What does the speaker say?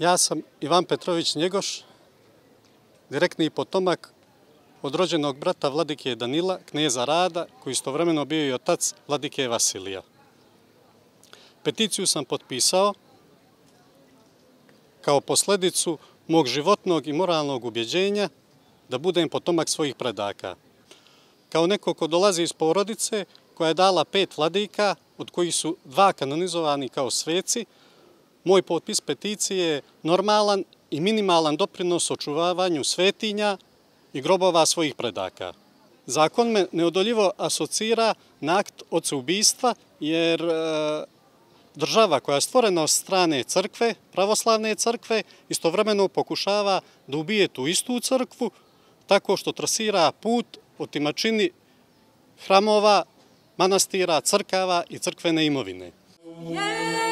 Ja sam Ivan Petrović Njegoš, direktni potomak od rođenog brata vladike Danila, kneza Rada, koji istovremeno bio i otac vladike Vasilija. Peticiju sam potpisao kao posledicu mog životnog i moralnog ubjeđenja da budem potomak svojih predaka. Kao neko ko dolazi iz porodice koja je dala 5 vladika, od kojih su 2 kanonizovani kao sveci, moj potpis peticije je normalan i minimalan doprinos očuvavanju svetinja i grobova svojih predaka. Zakon me neodoljivo asocira na akt oceubistva, jer država koja je stvorena od strane crkve, pravoslavne crkve, istovremeno pokušava da ubije tu istu crkvu tako što trasira put otimačini hramova, manastira, crkava i crkvene imovine.